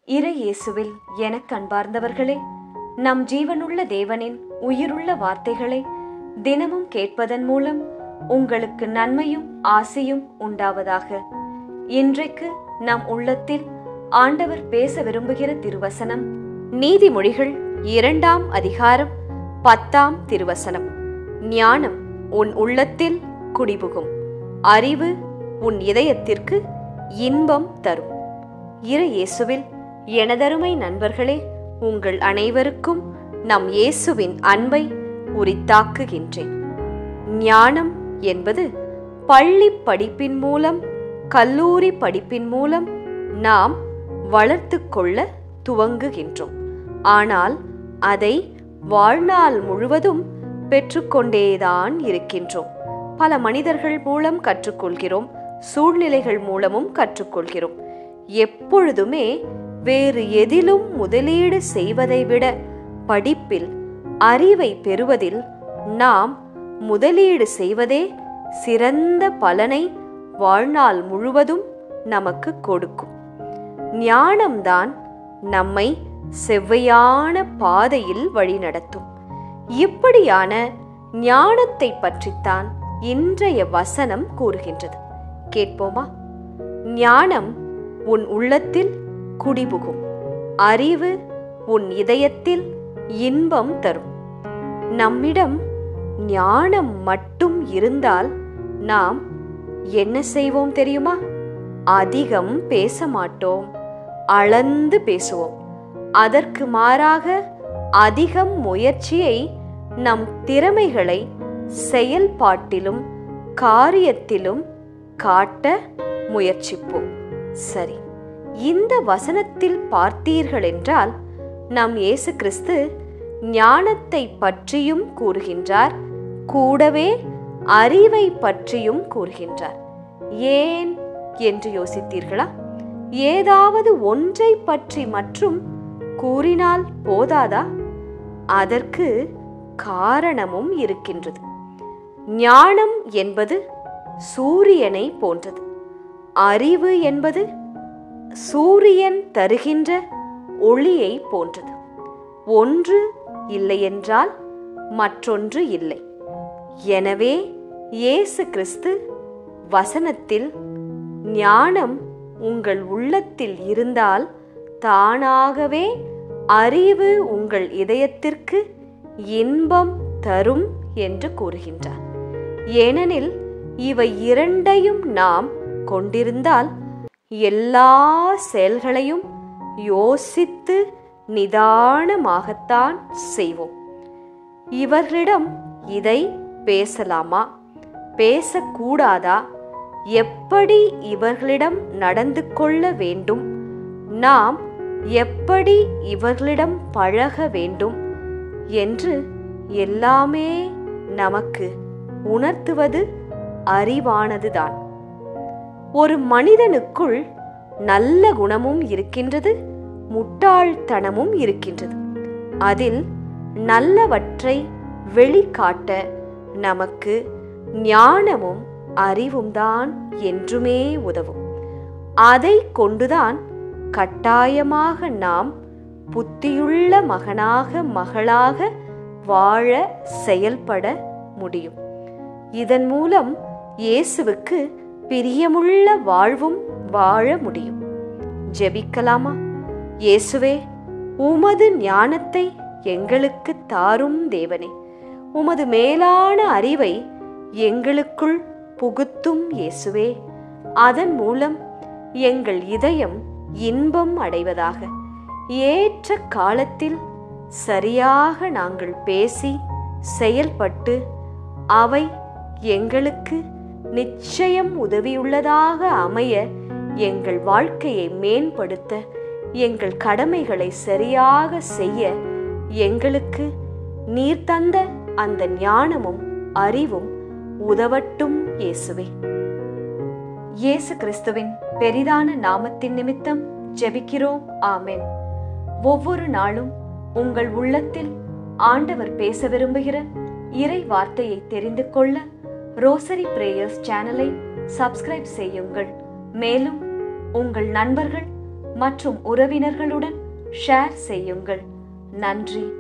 இறை இயேசுவில் எனக் அன்பார்ந்தவர்களே, நம் ஜீவனுள்ள தேவனின் உயிருள்ள வார்த்தைகளை தினமும் கேட்பதன் மூலம் உங்களுக்கு நன்மையும் ஆசையும் உண்டாவதாக. இன்றைக்கு நம் உள்ளத்தில் ஆண்டவர் பேச விரும்புகிற திருவசனம் நீதிமொழிகள் 2ஆம் அதிகாரம் 10ஆம் திருவசனம். ஞானம் உன் உள்ளத்தில் குடிபுகும், அறிவு உன் இதயத்திற்கு இன்பம் தரும். இறை இயேசுவில் எனதருமை நண்பர்களே, உங்கள் அனைவருக்கும் நம் இயேசுவின் அன்பை உரித்தாக்குகின்றேன். ஞானம் என்பது பள்ளி படிப்பின் மூலம், கல்லூரி படிப்பின் மூலம் நாம் வளர்த்து கொள்ள துவங்குகின்றோம். ஆனால் அதை வாழ்நாள் முழுவதும் பெற்றுக்கொண்டேதான் இருக்கின்றோம். பல மனிதர்கள் மூலம் கற்றுக்கொள்கிறோம், சூழ்நிலைகள் மூலமும் கற்றுக்கொள்கிறோம். எப்பொழுதுமே வேறு எதிலும் முதலீடு செய்வதை விட படிப்பில், அறிவை பெறுவதில் நாம் முதலீடு செய்வதே சிறந்த பலனை வாழ்நாள் முழுவதும் நமக்கு கொடுக்கும். ஞானம்தான் நம்மை செவ்வையான பாதையில் வழிநடத்தும். இப்படியான ஞானத்தை பற்றித்தான் இன்றைய வசனம் கூறுகின்றது. கேட்போமா? ஞானம் உன் உள்ளத்தில் குடிபுகும், அறிவு உன் இதயத்தில் இன்பம் தரும். நம்மிடம் ஞானம் மட்டும் இருந்தால் நாம் என்ன செய்வோம் தெரியுமா? அதிகம் பேச மாட்டோம், அளந்து பேசுவோம். அதற்கு மாறாக அதிகம் முயற்சியை, நம் திறமைகளை செயல்பாட்டிலும் காரியத்திலும் காட்ட முயற்சிப்போம். சரி, இந்த வசனத்தில் பார்த்தீர்கள் என்றால் நம் இயேசு கிறிஸ்து ஞானத்தை பற்றியும் கூறுகின்றார், கூடவே அறிவை பற்றியும் கூறுகின்றார். ஏன் என்று யோசித்தீர்களா? ஏதாவது ஒன்றை பற்றி மற்றும் கூறினால் போதாதா? அதற்கு காரணமும் இருக்கின்றது. ஞானம் என்பது சூரியனை போன்றது. அறிவு என்பது சூரியன் தருகின்ற ஒளியை போன்றது. ஒன்று இல்லையென்றால் மற்றொன்று இல்லை. எனவே இயேசு கிறிஸ்து வசனத்தில் ஞானம் உங்கள் உள்ளத்தில் இருந்தால் தானாகவே அறிவு உங்கள் இதயத்திற்கு இன்பம் தரும் என்று கூறுகின்றார். ஏனெனில் இவை இரண்டையும் நாம் கொண்டிருந்தால் எல்லா செயல்களையும் யோசித்து நிதானமாகத்தான் செய்வோம். இவர்களிடம் இதை பேசலாமா, பேசக்கூடாதா, எப்படி இவர்களிடம் நடந்து கொள்ள வேண்டும், நாம் எப்படி இவர்களிடம் பழக வேண்டும் என்று எல்லாமே நமக்கு உணர்த்துவது அறிவானதுதான். ஒரு மனிதனுக்குள் நல்ல குணமும் இருக்கின்றது, முட்டாள்தனமும் இருக்கின்றது. அதில் நல்லவற்றை வெளிக்காட்ட நமக்கு ஞானமும் அறிவும் தான் என்றுமே உதவும். அதை கொண்டுதான் கட்டாயமாக நாம் புத்தியுள்ள மகனாக, மகளாக வாழ செயல்பட முடியும். இதன் மூலம் இயேசுவுக்கு பிரியமுள்ள வாழ்வும் வாழ முடியும். ஜெபிக்கலாமா? இயேசுவே, உமது ஞானத்தை எங்களுக்கு தாரும் தேவனே. உமது மேலான அறிவை எங்களுக்குள் புகுத்தும் இயேசுவே. அதன் மூலம் எங்கள் இதயம் இன்பம் அடைவதாக. ஏற்ற காலத்தில் சரியாக நாங்கள் பேசி செயல்பட்டு அவை எங்களுக்கு நிச்சயம் உதவியுள்ளதாக அமைய, எங்கள் வாழ்க்கையை மேம்படுத்த, எங்கள் கடமைகளை சரியாக செய்ய எங்களுக்கு நீர் தந்த அந்த ஞானமும் அறிவும் உதவட்டும் இயேசுவே. இயேசு கிறிஸ்துவின் பெரிதான நாமத்தின் நிமித்தம் ஜெபிக்கிறோம். ஆமென். ஒவ்வொரு நாளும் உங்கள் உள்ளத்தில் ஆண்டவர் பேச விரும்புகிற இறை வார்த்தையை தெரிந்து கொள்ள ரோசரி பிரேயர்ஸ் சேனலை சப்ஸ்கிரைப் செய்யுங்கள். மேலும் உங்கள் நண்பர்கள் மற்றும் உறவினர்களுடன் ஷேர் செய்யுங்கள். நன்றி.